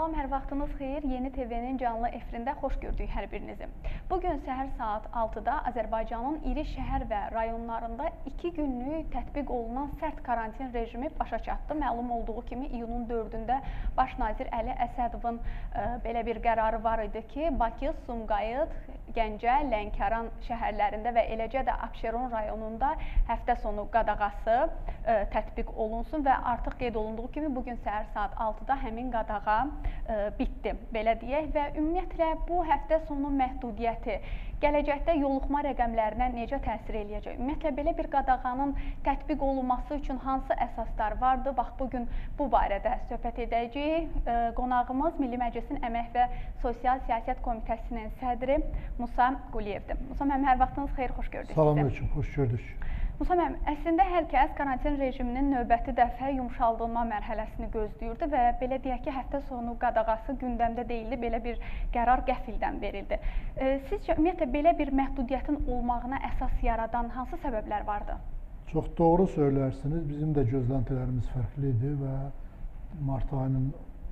Salam, hər vaxtınız xeyir. Yeni TV-nin canlı efirində xoş gördük hər birinizi. Bugün səhər saat 6-da Azərbaycanın iri şəhər və rayonlarında 2 günlük tətbiq olunan sərt karantin rejimi başa çatdı. Məlum olduğu kimi iyunun 4-də Baş nazir Əli Əsədovun belə bir qərarı var idi ki, Bakı, Sumqayıt, Gəncə, Lənkəran şəhərlərində və eləcə də Abşeron rayonunda həftə sonu qadağası tətbiq olunsun və artıq qeyd olunduğu kimi bugün səhər saat 6-da həmin qadağa bitdi, belə deyək və ümumiyyətlə bu həftə sonu məhdudiyyəti gələcəkdə yoluxma rəqəmlərinə necə təsir eləyəcək? Ümumiyyətlə belə bir qadağanın tətbiq olunması üçün hansı əsaslar vardı? Bax, bugün bu barədə söhbət edəcəyik. Qonağımız Milli Məclisin Əmək və Sosial Siyasət Komitəsinin sədri Musa Quliyevdir. Musa müəllim, hər vaxtınız xeyir, xoş gördük sizi. Salamünaleyküm, xoş gördük. Musa müəllim, əslində hər kəs karantin rejiminin növbəti dəfə yumşaldılma mərhələsini gözləyirdi və belə deyək ki, həftə sonu qadağası gündəmdə deyildi, belə bir qərar qəfildən verildi. Sizcə, ümumiyyətlə, belə bir məhdudiyyətin olmağına əsas yaradan hansı səbəblər vardı? Çox doğru söylərsiniz. Bizim də gözləntilərimiz fərqli idi və mart ayının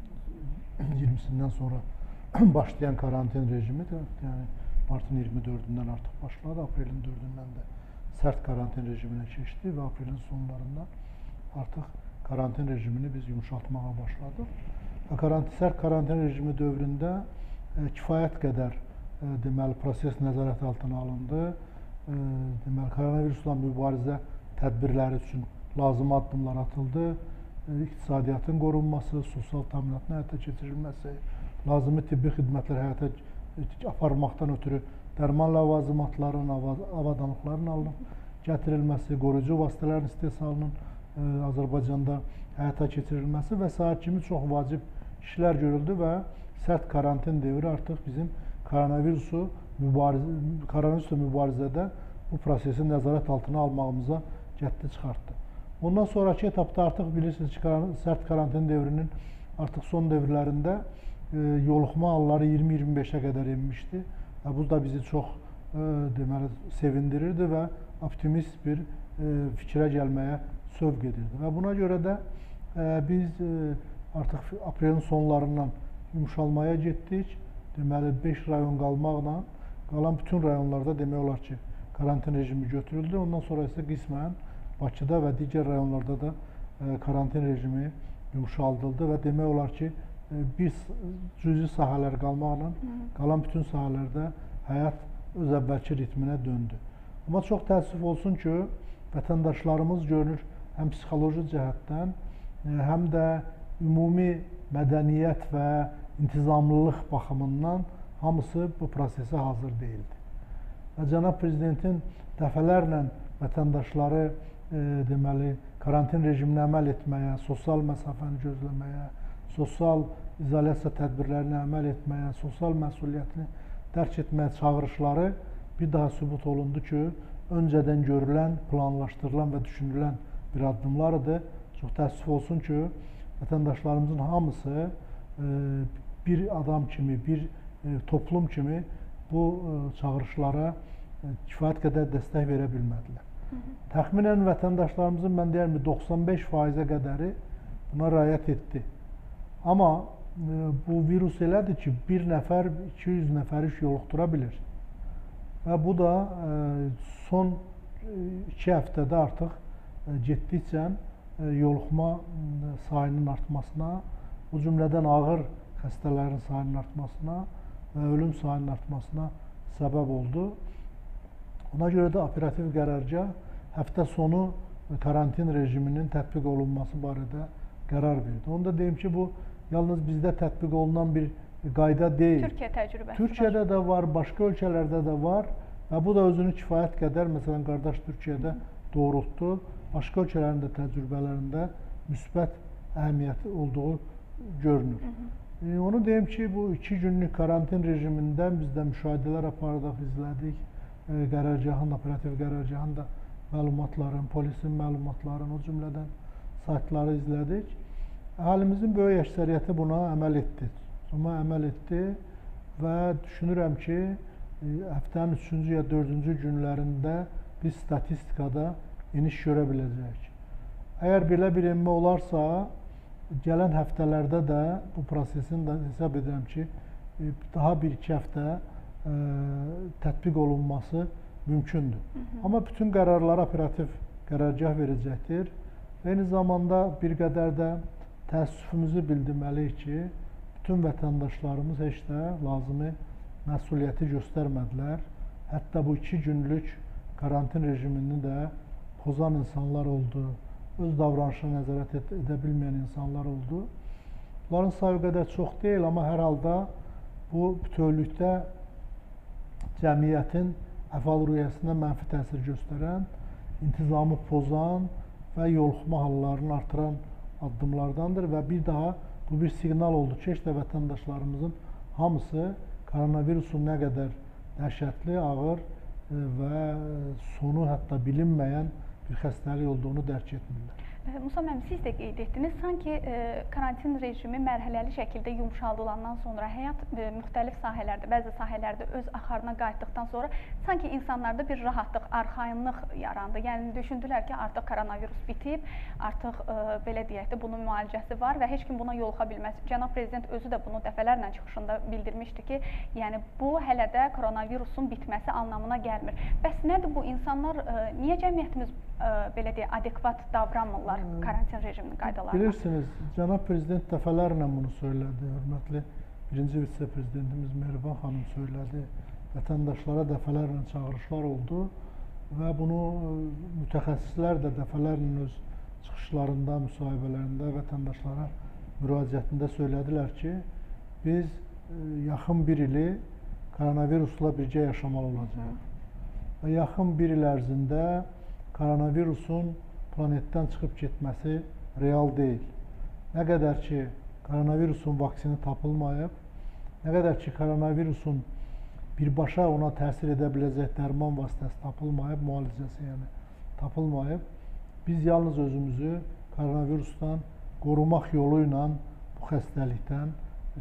20-sindən sonra başlayan karantin rejimi, yəni martın 24-dən artıq başladı, aprelin 4-dən də sərt karantin rejiminə keçdi və aprelin sonlarından artıq karantin rejimini biz yumuşaltmağa başladıq. Və sərt karantin rejimi dövründə kifayət qədər deməli, proses nəzarət altına alındı. Deməli, koronavirusla mübarizə tədbirləri üçün lazım addımlar atıldı. İqtisadiyyatın qorunması, sosial təminatın həyata keçirilməsi, lazımi tibbi xidmətlər həyata aparmaqdan ötürü dərman ləvazimatların, avadanlıqların alınıb gətirilməsi, qoruyucu vasitələrin istehsalının Azərbaycanda həyata keçirilməsi və sair kimi çox vacib işlər görüldü və sərt karantin dövrü artıq bizim koronavirusla mübarizədə bu prosesi nəzarət altına almağımıza cəhdi çıxartdı. Ondan sonraki etapda artıq bilirsiniz ki, sərt karantin dövrünün artıq son dövrlərində yoluxma halları 20-25-ə qədər enmişdi. Bu da bizi çox deməli, sevindirirdi və optimist bir fikrə gəlməyə sövq edirdi. Və buna görə də biz artıq aprelin sonlarından yumuşalmaya getdik. Deməli, 5 rayon qalmaqla qalan bütün rayonlarda demək olar ki, karantin rejimi götürüldü. Ondan sonra isə qismən Bakıda və digər rayonlarda da karantin rejimi yumuşaldıldı və demək olar ki, bir cüzi sahələr qalmaqla qalan bütün sahələrdə həyat öz əvvəlki ritminə döndü. Amma çox təəssüf olsun ki, vətəndaşlarımız görünür həm psixoloji cəhətdən, həm də ümumi mədəniyyət və intizamlılıq baxımından hamısı bu prosesə hazır deyildi. Və Cənab Prezidentin dəfələrlə vətəndaşları deməli, karantin rejiminə əməl etməyə, sosial məsafəni gözləməyə, sosial izolyasiya tədbirlərinə əməl etməyə, sosial məsuliyyətini dərk etməyə çağırışları bir daha sübut olundu ki, öncədən görülən, planlaşdırılan və düşünülən bir addımlardır. Çox təəssüf olsun ki, vətəndaşlarımızın hamısı bir adam kimi, bir toplum kimi bu çağırışlara kifayət qədər dəstək verə bilmədilər. Təxminən vətəndaşlarımızın, mən deyərəm, 95%-ə qədəri buna riayət etdi. Amma bu virus elədir ki, bir nəfər 200 nəfəri yoluxdura bilir. Və bu da son 2 həftədə artıq getdikcə yoluxma sayının artmasına, o cümlədən ağır xəstələrin sayının artmasına və ölüm sayının artmasına səbəb oldu. Ona görə də operativ qərargah həftə sonu karantin rejiminin tətbiq olunması barədə qərar verdi. Onu da deyim ki, bu yalnız bizdə tətbiq olunan bir qayda deyil. Türkiyə təcrübəsi Türkiyədə də var, başqa ölkələrdə də var və bu da özünü kifayət qədər, məsələn, qardaş Türkiyədə doğrultdu. Başqa ölkələrin də təcrübələrində müsbət əhəmiyyəti olduğu görünür. Onu deyim ki, bu 2 günlük karantin rejimindən biz də müşahidələr apardıq, izlədik. Qərargahın, operativ qərargahın da məlumatların, polisin məlumatlarını, o cümlədən saytları izlədik. Əhalimizin böyük əksəriyyəti buna əməl etdi. Buna əməl etdi və düşünürəm ki, həftənin 3-cü ya 4-cü günlərində biz statistikada eniş görə biləcəyik. Əgər belə bir enmə olarsa, gələn həftələrdə də bu prosesin də hesab edirəm ki, daha bir-iki həftə tətbiq olunması mümkündür. Amma bütün qərarlara operativ qərargah verəcəkdir. Eyni zamanda bir qədər də təəssüfümüzü bildirməliyik ki, bütün vətəndaşlarımız heç də lazımi məsuliyyəti göstərmədilər. Hətta bu 2 günlük karantin rejimini də pozan insanlar oldu, öz davranışına nəzarət edə bilməyən insanlar oldu. Bunların sayı qədər çox deyil, amma hər halda bu bütövlükdə cəmiyyətin əhval-ruhiyyəsinə mənfi təsir göstərən, intizamı pozan və yoluxma hallarını artıran addımlardandır və bir daha bu bir siqnal oldu ki, işte vətəndaşlarımızın hamısı koronavirusun nə qədər dəhşətli, ağır və sonu hətta bilinməyən bir xəstəlik olduğunu dərk etmirlər. Musa müəllim, siz də qeyd etdiniz, sanki karantin rejimi mərhələli şəkildə yumşaldılandan sonra həyat müxtəlif sahələrdə, bəzi sahələrdə öz axarına qayıtdıqdan sonra sanki insanlarda bir rahatlıq, arxayınlıq yarandı. Yəni düşündülər ki, artıq koronavirus bitib, artıq belə deyək də bunun müalicəsi var və heç kim buna yoluxa bilməz. Cənab Prezident özü də bunu dəfələrlə çıxışında bildirmişdi ki, yəni bu hələ də koronavirusun bitməsi anlamına gəlmir. Bəs nədir bu insanlar, niyə cəmiyyətimiz belə deyək, adekvat davranmırlar karantin rejiminin qaydalarına? Bilirsiniz, Cənab Prezident dəfələrlə bunu söylədi, hörmətli birinci vitse-prezidentimiz Mehriban xanım söylədi, vətəndaşlara dəfələrlə çağırışlar oldu və bunu mütəxəssislər də dəfələrlə öz çıxışlarında, müsahibələrində vətəndaşlara müraciətində söylədilər ki, biz yaxın bir ili koronavirusla birgə yaşamalı olacaq və yaxın bir il ərzində koronavirusun planetdən çıxıb getməsi real deyil. Nə qədər ki, koronavirusun vaksini tapılmayıb, nə qədər ki, koronavirusun birbaşa ona təsir edə biləcək dərman vasitəsi tapılmayıb, müalicəsi yəni tapılmayıb, biz yalnız özümüzü koronavirusdan qorumaq yolu ilə bu xəstəlikdən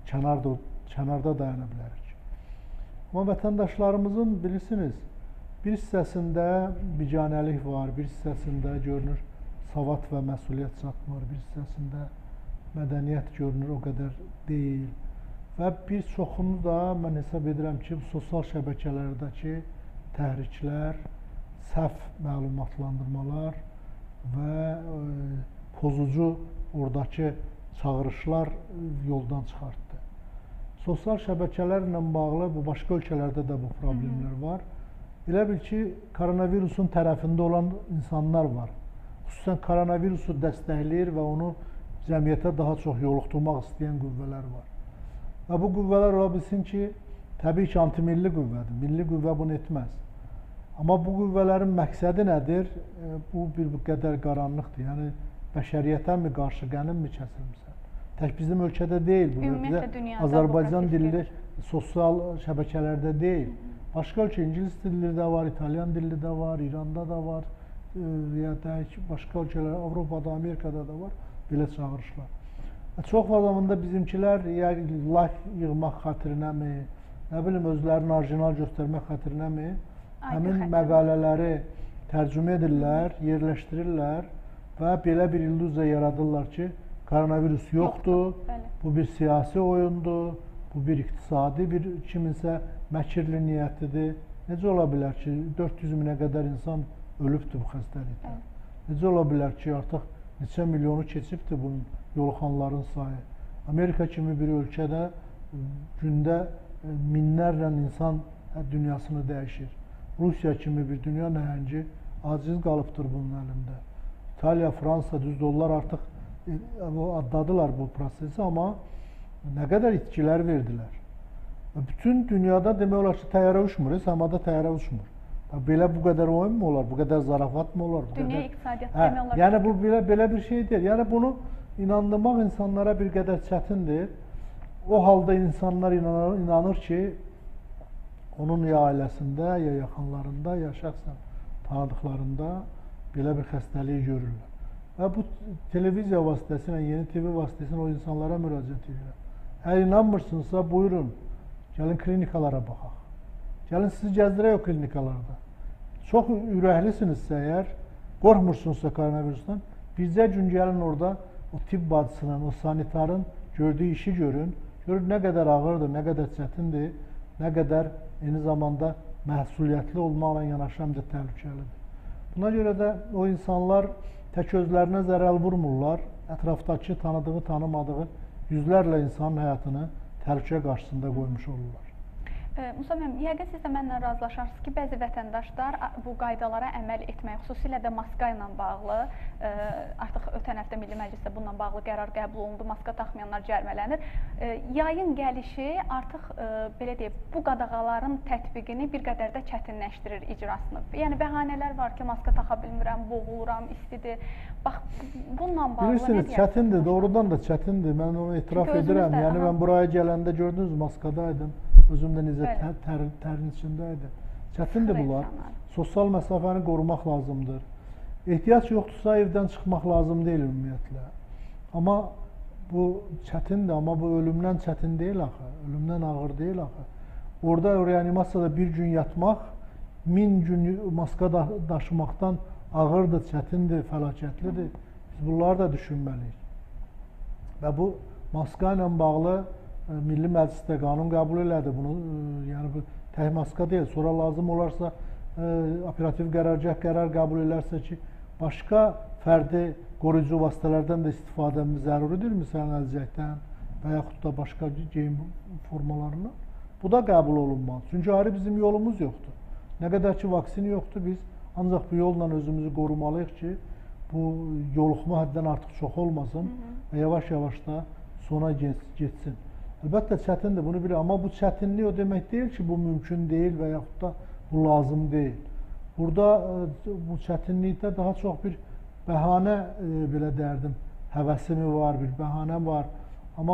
kənarda dayana bilərik. Amma vətəndaşlarımızın, bilirsiniz, bir hissəsində biganəlik var, bir hissəsində görünür savad və məsuliyyət çatmır, bir hissəsində mədəniyyət görünür o qədər deyil və bir çoxunu da mən hesab edirəm ki, sosial şəbəkələrdəki təhriklər, səhv məlumatlandırmalar və pozucu oradakı çağırışlar yoldan çıxartdı. Sosial şəbəkələrlə bağlı bu başqa ölkələrdə də bu problemlər var. Elə bil ki, koronavirusun tərəfində olan insanlar var. Xüsusən koronavirusu dəstəkləyir və onu cəmiyyətə daha çox yoluxdurmaq istəyən qüvvələr var. Və bu qüvvələr ola bilsin ki, təbii ki, antimilli qüvvədir. Milli qüvvə bunu etməz. Amma bu qüvvələrin məqsədi nədir? Bu bir qədər qaranlıqdır. Yəni, bəşəriyyətə mi qarşı qənim mi kəsilmirsən? Tək bizim ölkədə deyil bu. Ümumiyyətlə dünyada Azərbaycan dilli sosial şəbəkələrdə deyil. Başqa ölkə, İngilis dilli də var, İtalyan dilli də var, İranda da var, ya da başqa ölkələr, Avropada, Amerikada da var belə çağırışlar. Çox vaxtında bizimkilər ya like yığmaq xatirinəmi, nə bilim, özlərini orijinal göstərmək xatirinəmi, həmin məqalələri tərcümə edirlər, yerləşdirirlər və belə bir illüziya yaradırlar ki, koronavirus yoxdur, bu bir siyasi oyundur, bu bir iqtisadi, bir kiminsə məkirli niyyətidir. Necə ola bilər ki, 400 minə qədər insan ölübdür bu xəstəlikdən? Necə ola bilər ki, artıq neçə milyonu keçibdir bunun yoluxanların sayı? Amerika kimi bir ölkədə gündə minlərlə insan dünyasını dəyişir. Rusiya kimi bir dünya nəhəngi aciz qalıbdır bunun əlində. İtaliya, Fransa, düzdür, onlar artıq adladılar bu prosesi, amma nə qədər itkilər verdilər. Bütün dünyada demək olar ki, təyyarə uçmur, səmada təyyarə uçmur. Belə bu qədər oyun mu olar, bu qədər zarafat mı olar? Dünya iqtisadiyyatı demək olar. Yəni bu belə bir şey deyil. Yəni bunu inandırmaq insanlara bir qədər çətindir. O halda insanlar inanır ki, onun ya ailəsində, ya yaxınlarında, ya şəxsən tanıdıqlarında belə bir xəstəliyi görürlər. Və bu televiziya vasitəsilə, yeni TV vasitəsilə o insanlara müraciət edirəm. Əgər inanmırsınızsa, buyurun, gəlin klinikalara baxaq. Gəlin sizi gəzdirək o klinikalarda. Çox ürəklisinizsə əgər, qorxmursunuzsa koronavirusdan, bircə gün gəlin orada o tibb bacısının, o sanitarın gördüyü işi görün. Görün nə qədər ağırdır, nə qədər çətindir, nə qədər eyni zamanda məsuliyyətli olmaqla yanaşı həm də təhlükəlidir. Buna görə də o insanlar tək özlərinə zərər vurmurlar, ətrafdakı tanıdığı, tanımadığı yüzlərlə insanın həyatını təhlükə qarşısında qoymuş olurlar. Musa müəllim, yəqin siz də mənimlə razılaşarsınız ki, bəzi vətəndaşlar bu qaydalara əməl etmək, xüsusilə də maska ilə bağlı, artıq ötən həftə Milli Məclisdə bununla bağlı qərar qəbul olundu, maska taxmayanlar cərimələnir. Yayın gəlişi artıq, belə deyək, bu qadağaların tətbiqini bir qədər də çətinləşdirir icrasını. Yəni, bəhanələr var ki, maska taxa bilmirəm, boğuluram, istidir. Bax, bununla bağlı nə deyərsiniz? Çətindir, doğrudan da çətindir. Mən onu etiraf edirəm. Yəni, mən buraya gələndə gördünüz, maskadaydım. Özüm də necə tərin içindəydi. Çətindir bunlar. Sosial məsafəni qorumaq lazımdır. Ehtiyac yoxdursa evdən çıxmaq lazım deyil ümumiyyətlə. Amma bu çətindir, amma bu ölümdən çətin deyil axı. Ölümdən ağır deyil axı. Orada reanimasiyada bir gün yatmaq 1000 gün maska daşımaqdan ağırdır, çətindir, fəlakətlidir. Biz bunları da düşünməliyik. Və bu maska ilə bağlı Milli Məclisdə qanun qəbul elədi bunu, yəni bu tək maska deyil, sonra lazım olarsa operativ qərargah qərar qəbul elərsə ki, başqa fərdi qoruyucu vasitələrdən də istifadəmiz zəruridir, məsələn əlcəkdən və yaxud da başqa geyim formalarından. Bu da qəbul olunmalı, çünki ayrı bizim yolumuz yoxdur. Nə qədər ki vaksin yoxdur, biz ancaq bu yolla özümüzü qorumalıyıq ki, bu yoluxma həddən artıq çox olmasın və yavaş-yavaş da sona getsin. Əlbəttə çətindir, bunu bilir, amma bu çətinlik o demək deyil ki, bu mümkün deyil və yaxud da bu lazım deyil. Burada bu çətinlikdə daha çox bir bəhanə, belə dərdim, həvəsi mi var, bir bəhanə var. Amma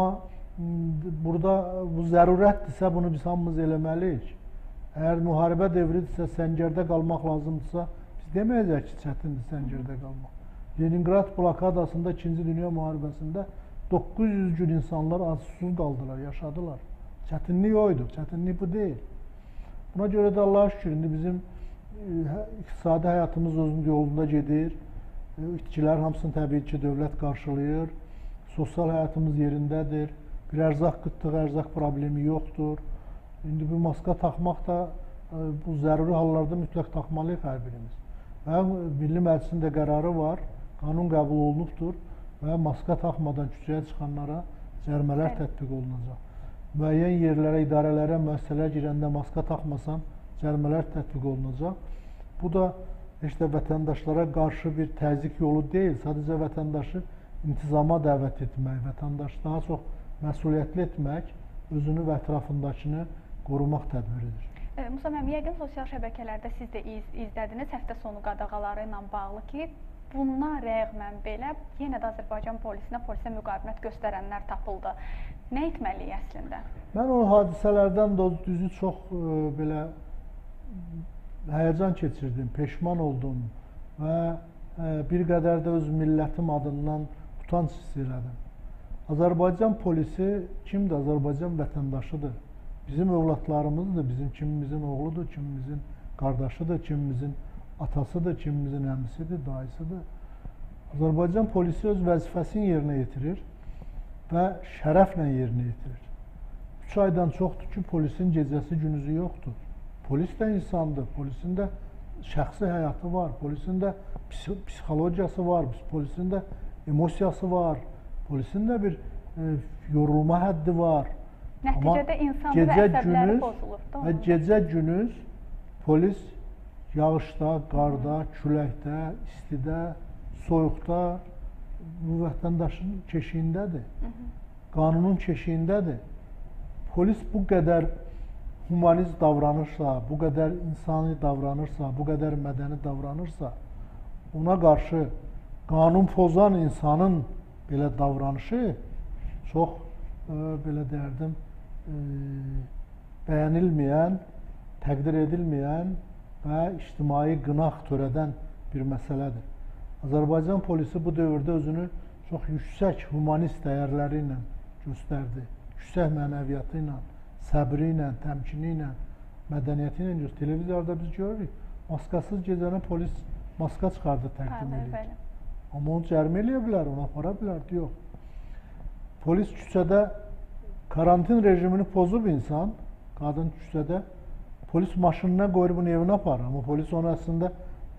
burada bu zərurətdirsə, bunu biz hamımız eləməliyik. Əgər müharibə devridirsə, səngərdə qalmaq lazımdırsa, biz deməyəcək ki, çətindir səngərdə qalmaq. Leningrad blokadasında 2-ci Dünya müharibəsində 900 gün insanlar susuz qaldılar, yaşadılar. Çətinlik oydu, çətinlik bu deyil. Buna görə də Allah'a şükür, indi bizim iqtisadi həyatımız özünün yolunda gedir. İtkilər hamısını təbii ki, dövlət qarşılayır. Sosial həyatımız yerindədir. Bir ərzaq qıtlığı, ərzaq problemi yoxdur. İndi bu maska taxmaq da bu zəruri hallarda mütləq taxmalıyıq hər birimiz. Və Milli Məclisin də qərarı var, qanun qəbul olunubdur. Və maska taxmadan küçəyə çıxanlara cərimələr tətbiq olunacaq. Müəyyən yerlərə, idarələrə, müəssisələrə girəndə maska taxmasan cərimələr tətbiq olunacaq. Bu da heç də vətəndaşlara qarşı bir təzyiq yolu deyil, sadəcə vətəndaşı intizama dəvət etmək, vətəndaşı daha çox məsuliyyətli etmək, özünü və ətrafındakını qorumaq tədbiridir. Musa müəllim, yəqin sosial şəbəkələrdə siz də izlədiniz həftə sonu qadağaları ilə bağlı ki, buna rəğmən belə yenə də Azərbaycan polisinə müqavimət göstərənlər tapıldı. Nə etməliyik əslində? Mən o hadisələrdən düzü çox belə həyəcan keçirdim, peşman oldum və bir qədər də öz millətim adından utanç hiss elədim. Azərbaycan polisi kimdir? Azərbaycan vətəndaşıdır. Bizim övladlarımızdır, kimimizin oğludur, kimimizin qardaşıdır, kimimizin atasıdır, kimimizin əmisidir, dayısıdır. Azərbaycan polisi öz vəzifəsini yerinə yetirir və şərəflə yerinə yetirir. 3 aydan çoxdur ki, polisin gecəsi günüzü yoxdur. Polis də insandır, polisin də şəxsi həyatı var, polisin də psixologiyası var, polisin də emosiyası var, polisin də bir yorulma həddi var. Nəticədə insanı və əsəbləri pozulur. Və gecə günüz polis yağışda, qarda, küləkdə, istidə, soyuqda bu vətəndaşın keşiyindədir. Qanunun keşiyindədir. Polis bu qədər humanist davranırsa, bu qədər insani davranırsa, bu qədər mədəni davranırsa, ona qarşı qanun pozan insanın belə davranışı çox belə deyərdim, bəyənilməyən, təqdir edilməyən və ictimai qınaq törədən bir məsələdir. Azərbaycan polisi bu dövrdə özünü çox yüksək humanist dəyərləri ilə göstərdi. Yüksək mənəviyyatı ilə, səbri ilə, təmkini ilə, mədəniyyəti ilə göstərdi. Televizorda biz görürük, maskasız gecəni polis maska çıxardı, təqdim edir. Amma onu cərimə eləyə bilər, onu apara bilər, yox. Polis küçədə karantin rejimini pozub insan, qadın küçədə, polis maşınına qoyur bunu evinə aparır. Amma polis onu əslində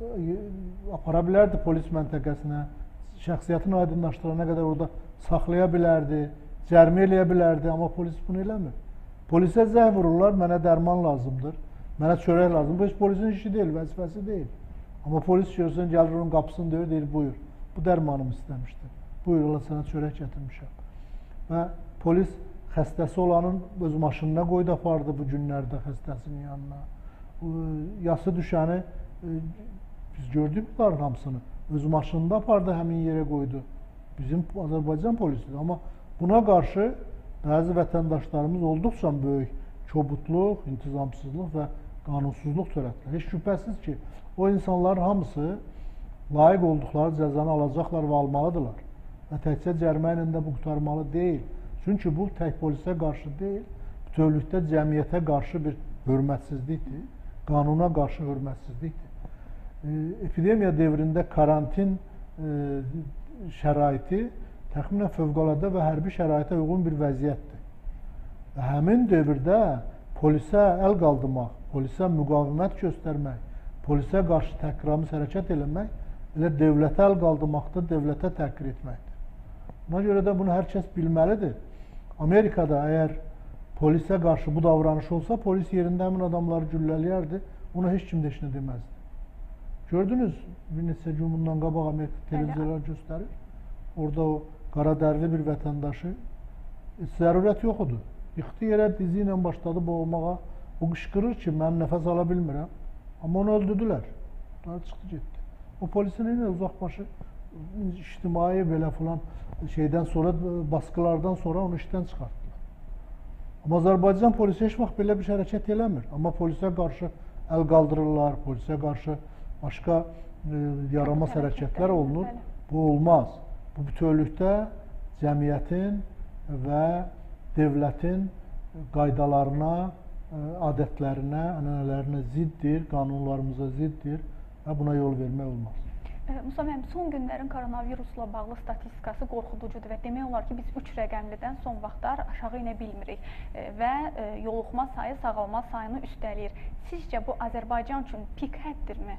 apara bilərdi polis məntəqəsinə, şəxsiyyətini aydınlaşdırana qədər orada saxlaya bilərdi, cərimə eləyə bilərdi, amma polis bunu eləmir. Polisə zəng vururlar, mənə dərman lazımdır, mənə çörək lazımdır. Bu heç polisin işi deyil, vəzifəsi deyil. Amma polis görsən, gəlir onun qapısını döyür, deyir, buyur, bu dərmanımı istəmişdir. Buyur, Allah sənə çörək gətirmişəm. Və polis xəstəsi olanın öz maşınına qoydu apardı bu günlərdə xəstəsinin yanına. Yası düşəni, biz gördük bunların hamısını, öz maşınında apardı, həmin yerə qoydu. Bizim Azərbaycan polisidir. Amma buna qarşı bəzi vətəndaşlarımız olduqca böyük kobudluq, intizamsızlıq və qanunsuzluq törətdilər. Heç şübhəsiz ki, o insanların hamısı layiq olduqları cəzanı alacaqlar və almalıdırlar. Və təkcə cərimə ilə də bu qurtarmalı deyil. Çünki bu tək polisə qarşı deyil, bütövlükdə cəmiyyətə qarşı bir hörmətsizlikdir, qanuna qarşı hörmətsizlikdir. Epidemiya dövründə karantin şəraiti təxminən fövqəladə və hərbi şəraitə uyğun bir vəziyyətdir. Və həmin dövrdə polisə əl qaldırmaq, polisə müqavimət göstərmək, polisə qarşı təhqiramiz hərəkət eləmək elə dövlətə əl qaldırmaqdır, dövlətə təhqir etməkdir. Buna görə də bunu hər kəs bilməlidir. Amerikada əgər polisə qarşı bu davranış olsa, polis yerində həmin adamları güllələyərdi, ona heç kim də heç nə deməzdi. Gördünüz, bir neçə gün bundan qabaq Amerika televiziyalar göstərir. Orada o qaradərli bir vətəndaşı zərurət yox idi. Yıxdı yerə, dizi ilə başladı boğulmağa. O qışqırır ki, mən nəfəs ala bilmirəm. Amma onu öldürdülər. Daha çıxdı, getdi. O polisin elə uzaqbaşı ictimai belə filan şeydən sonra, baskılardan sonra onu işdən çıxartdılar. Amma Azərbaycan polisi heç vaxt belə bir hərəkət eləmir. Amma polisə qarşı əl qaldırırlar, polisə qarşı başqa yaramaz hərəkətlər olunur. Bu olmaz. Bu bütövlükdə cəmiyyətin və dövlətin qaydalarına, adətlərinə, ənənələrinə ziddir, qanunlarımıza ziddir və buna yol vermək olmaz. Musa müəllim, son günlərin koronavirusla bağlı statistikası qorxuducudur və demək olar ki, biz 3 rəqəmlidən son vaxtlar aşağı inə bilmirik və yoluxma sayı sağalma sayını üstələyir. Sizcə bu Azərbaycan üçün pik həddirmi?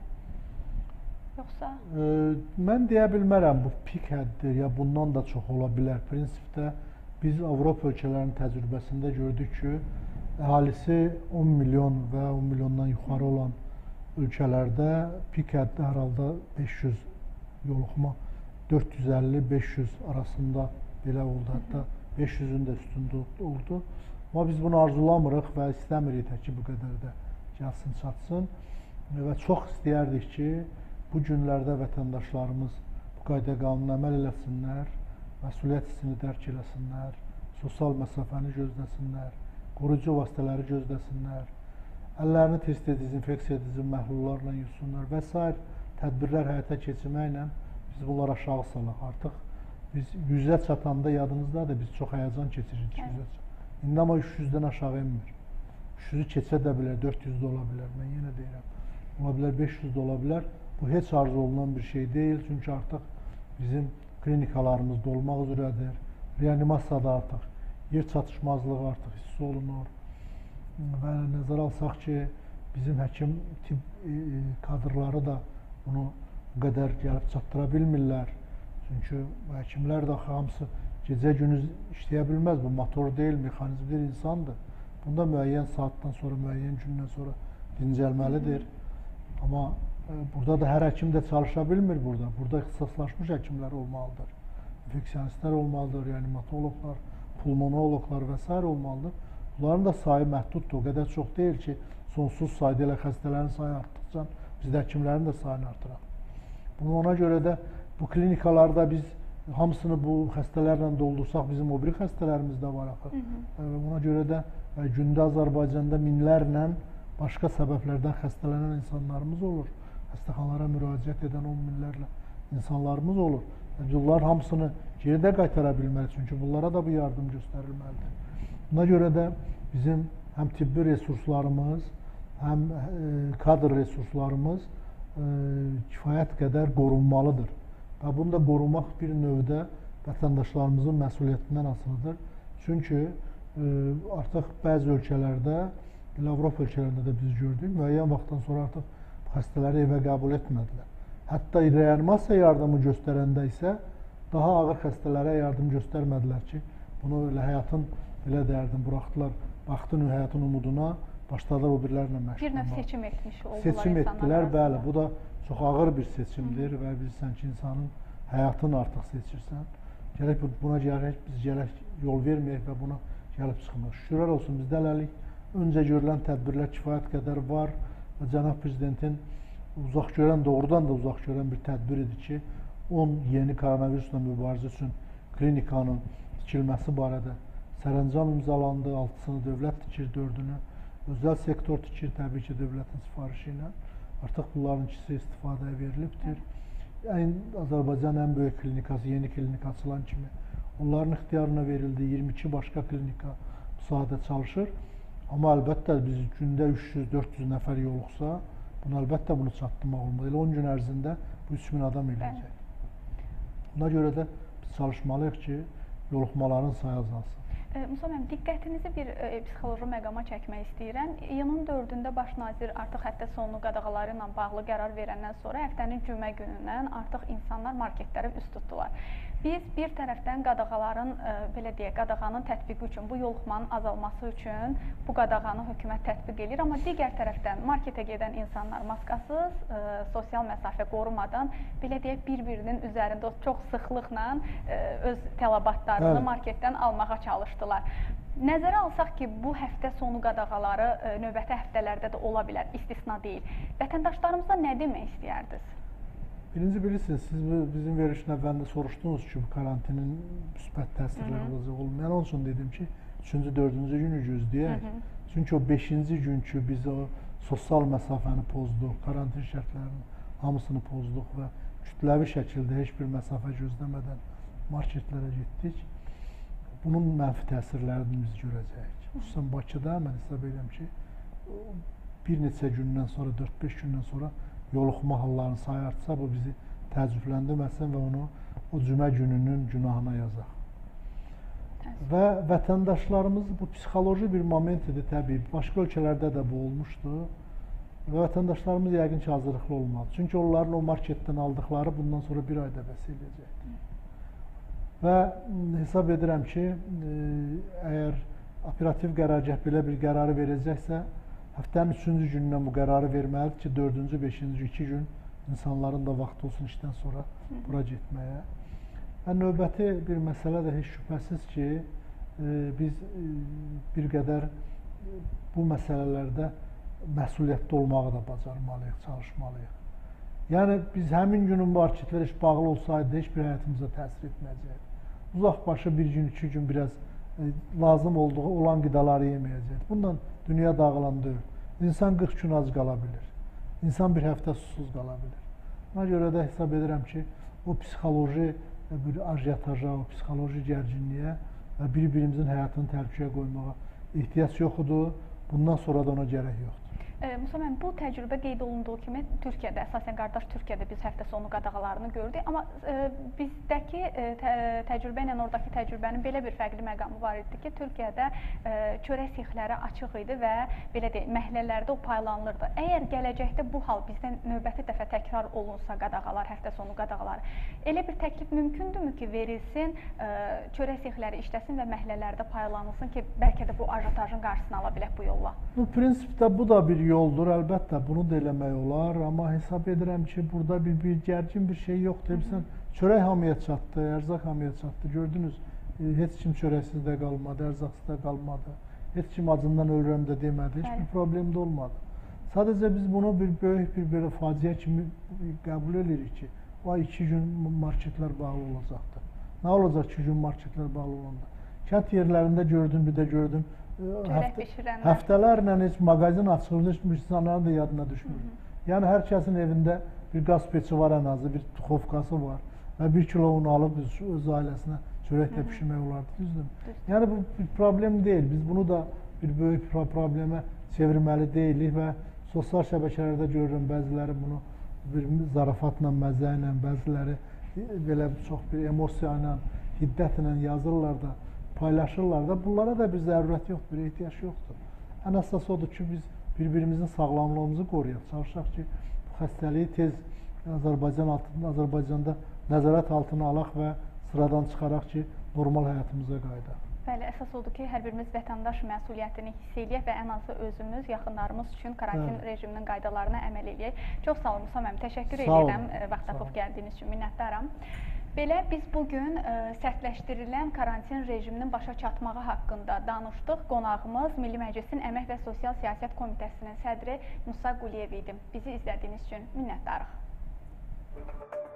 Yoxsa? Mən deyə bilmərəm bu pik həddir, ya bundan da çox ola bilər. Prinsipdə biz Avropa ölkələrinin təcrübəsində gördük ki, əhalisi 10 milyon və 10 milyondan yuxarı olan ölkələrdə pik həddi hər halda 500 yoluxma, 450-500 arasında belə oldu, hətta 500-ün də üstündə oldu. Amma biz bunu arzulamırıq və istəmirik ki, bu qədər də gəlsin, çatsın və çox istəyərdik ki, bu günlərdə vətəndaşlarımız bu qayda qanuna əməl eləsinlər, məsuliyyət hissini dərk eləsinlər, sosial məsafəni gözləsinlər, qoruyucu vasitələri gözləsinlər, əllərini tez-tez dezinfeksiya edici məhlullarla yusunlar və s. tədbirlər həyata keçirməklə biz bunları aşağı salaq. Artıq biz 100-ə çatanda yadınızdadır, biz çox həyəcan keçiririk 100-ə. İndi amma 300-dən aşağı inmir. 300-ü keçə də bilər, 400 də ola bilər, mən yenə deyirəm. Ola bilər, 500 də ola bilər. Bu heç arzu olunan bir şey deyil, çünki artıq bizim klinikalarımız dolmaq üzrədir. Reanimasiyada artıq yer çatışmazlığı artıq hiss olunur. Və nəzərə alsaq ki, bizim həkim tibb kadrları da bunu bu qədər gəlib çatdıra bilmirlər. Çünki həkimlər də hamısı gecə-gündüz işləyə bilməz. Bu motor deyil, mexanizm deyil, insandır. Bunda müəyyən saatdan sonra, müəyyən gündən sonra dincəlməlidir. Amma burada da hər həkim də çalışa bilmir burada. Burada ixtisaslaşmış həkimlər olmalıdır. İnfeksionistlər olmalıdır, reanimatoloqlar, pulmonoloqlar və s. olmalıdır. Bunların da sayı məhduddur, o qədər çox deyil ki, sonsuz sayda ilə xəstələrin sayı artdıqca biz də həkimlərin də sayını artıraq. Ona görə də bu klinikalarda biz hamısını bu xəstələrlə doldursaq, bizim o biri xəstələrimiz də var axı. Ona görə də gündə Azərbaycanda minlərlə başqa səbəblərdən xəstələnən insanlarımız olur. Xəstəxanalara müraciət edən 10 minlərlə insanlarımız olur. Bunlar hamısını geridə qaytara bilməli, çünki bunlara da bu yardım göstərilməlidir. Buna görə də bizim həm tibbi resurslarımız, həm kadr resurslarımız kifayət qədər qorunmalıdır. və bunu da qorumaq bir növdə vətəndaşlarımızın məsuliyyətindən asılıdır. Çünki artıq bəzi ölkələrdə, elə Avropa ölkələrində də biz gördük, müəyyən vaxtdan sonra artıq bu xəstələri evə qəbul etmədilər. Hətta reanimasiya yardımı göstərəndə isə daha ağır xəstələrə yardım göstərmədilər ki, bunu elə həyatın, belə deyərdim, buraxdılar, baxdın həyatın umuduna, başladılar o birilərlə məşğul olmaq. Bir növ seçim etmiş oldular. Seçim etdilər, bəli. Bu da çox ağır bir seçimdir və bilirsən ki, insanın həyatını artıq seçirsən. Gərək buna biz yol verməyək və buna gəlib çıxmıyor. Şükürlər olsun, bizdə hələlik öncə görülən tədbirlər kifayət qədər var və cənab prezidentin uzaq görən, doğrudan da uzaq görən bir tədbir idi ki, 10 yeni koronavirusla mübarizə üçün klinikanın tikilməsi barədə sərəncam imzalandı, 6-sını dövlət tikir, 4-ünü özəl sektor tikir, təbii ki, dövlətin sifarişi ilə. Artıq bunların ikisi istifadəyə verilibdir. Azərbaycanın ən böyük klinikası, yeni klinika açılan kimi onların ixtiyarına verildi. 22 başqa klinika bu sahədə çalışır. Amma əlbəttə biz gündə 300-400 nəfər yoluxsa, əlbəttə bunu çatdırmaq olmalı. Elə 10 gün ərzində bu 3000 adam eləyəcək. Buna görə də biz çalışmalıyıq ki, yoluxmaların sayı azalsın. Musa müəllim, diqqətinizi bir psixoloji məqama çəkmək istəyirəm. İyunun 4-də baş nazir artıq həftə sonu qadağaları ilə bağlı qərar verəndən sonra həftənin cümə günündən artıq insanlar marketlərə üst tutdular. Biz bir tərəfdən qadağaların, belə deyək, qadağanın tətbiqi üçün, bu yoluxmanın azalması üçün bu qadağanı hökumət tətbiq edir, amma digər tərəfdən marketə gedən insanlar maskasız, sosial məsafə qorumadan, belə deyək, bir-birinin üzərində çox sıxlıqla öz tələbatlarını marketdən almağa çalışdılar. Nəzərə alsaq ki, bu həftə sonu qadağaları növbəti həftələrdə də ola bilər, istisna deyil. Vətəndaşlarımıza nə demək istəyərdiniz? Birinci bilirsiniz, siz bizim verilişin əvvəlində soruşdunuz ki, bu karantinin müsbət təsirləri olacaq olmayan. Onun üçün dedim ki, 3-cü, 4-cü günü gözləyək. Çünki o 5-ci günkü biz o sosial məsafəni pozduq, karantin şərtlərinin hamısını pozduq və kütləvi şəkildə heç bir məsafə gözləmədən marketlərə getdik. Bunun mənfi təsirlərini biz görəcəyik. Xüsusən Bakıda mən hesab edirəm ki, bir neçə gündən sonra, 4-5 gündən sonra yoluxma hallarının sayı artsa, bu bizi təəccübləndirməsin və onu o cümə gününün günahına yazaq. Və vətəndaşlarımız bu psixoloji bir moment idi təbii. Başqa ölkələrdə də bu olmuşdu və vətəndaşlarımız yəqin ki, hazırlıqlı olmalı. Çünki onların o marketdən aldıqları bundan sonra bir ayda bəs eləyəcəkdir. Və hesab edirəm ki, əgər operativ qərargah belə bir qərarı verəcəksə, həftənin 3-cü gündən bu qərarı verməlidir ki, 4-cü, 5-ci 2 gün insanların da vaxtı olsun işdən sonra bura getməyə. Və növbəti bir məsələ də heç şübhəsiz ki, biz bir qədər bu məsələlərdə məsuliyyətli olmağı da bacarmalıyıq, çalışmalıyıq. Yəni, biz həmin günün marketlər heç bağlı olsaydı, heç bir həyatımıza təsir etməyəcəkdir. Uzaq başı bir gün, 2 gün biraz lazım olduğu olan qidaları yeməyəcək. Bundan dünya dağılan deyil. İnsan 40 gün ac qala bilir. İnsan bir həftə susuz qala bilir. Buna görə də hesab edirəm ki, o psixoloji bir ajiotaja, o psixoloji gərginliyə və bir-birimizin həyatını təhlükəyə qoymağa ehtiyac yoxdur. Bundan sonra da ona gərək yoxdur. Musa müəllim, bu təcrübə qeyd olunduğu kimi Türkiyədə, əsasən qardaş Türkiyədə biz həftə sonu qadağalarını gördük, amma bizdəki təcrübə ilə oradakı təcrübənin belə bir fərqli məqamı var idi ki, Türkiyədə çörək sexləri açıq idi və belə deyək, məhəllələrdə o paylanılırdı. Əgər gələcəkdə bu hal bizdən növbəti dəfə təkrar olunsa qadağalar, həftə sonu qadağaları, elə bir təklif mümkündürmü ki, verilsin, çörək sexləri işləsin və məhəllələrdə paylanılsın ki, bəlkə də bu ajotajın qarşısını ala bilək bu yolla? Bu prinsipdə bu da bir yoldur, əlbəttə bunu da eləmək olar, amma hesab edirəm ki, burada bir gərgin bir şey yoxdur. Bilsən, çörək hamıya çatdı, ərzaq hamıya çatdı. Gördünüz, heç kim çörəksiz də qalmadı, ərzaqsız da qalmadı. Heç kim acından ölürəm də demədi, heç bir problem də olmadı. Sadəcə biz bunu bir böyük bir belə faciə kimi qəbul edirik ki, o 2 gün marketlər bağlı olacaqdır. Nə olacaq 2 gün marketlər bağlı olanda? Kənd yerlərində gördüm, bir də gördüm. Həftələrlə heç mağazin açılmış insanların da yadına düşmür. Yəni, hər kəsin evində bir qaz peçi var ən azı, bir duxovkası var və 1 kilo un alıb öz ailəsinə çörəklə pişirmək olardı, düzdür? Yəni, bu bir problem deyil. Biz bunu da bir böyük problemə çevirməli deyilik və sosial şəbəkələrdə görürüm, bəziləri bunu bir zarafatla, məzə ilə, bəziləri belə çox bir emosiya ilə, hiddətlə yazırlar da, paylaşırlar da, bunlara da bir zərurət yoxdur, bir ehtiyac yoxdur. Ən əsas odur ki, biz bir-birimizin sağlamlığımızı qoruyaq, çalışaq ki, bu xəstəliyi tez Azərbaycanda nəzarət altına alaq və sıradan çıxaraq ki, normal həyatımıza qayıdaq. Bəli, əsas odur ki, hər birimiz vətəndaş məsuliyyətini hiss eləyək və ən azı özümüz, yaxınlarımız üçün karantin rejiminin qaydalarına əməl eləyək. Çox sağ olun, Musa müəllim, təşəkkür edirəm vaxt tapıb gəldiyiniz üçün, minnətdaram. Belə biz bugün sərtləşdirilən karantin rejiminin başa çatmağı haqqında danışdıq. Qonağımız Milli Məclisin Əmək və Sosial Siyasət Komitəsinin sədri Musa Quliyev idi. Bizi izlədiyiniz üçün minnətdarıq.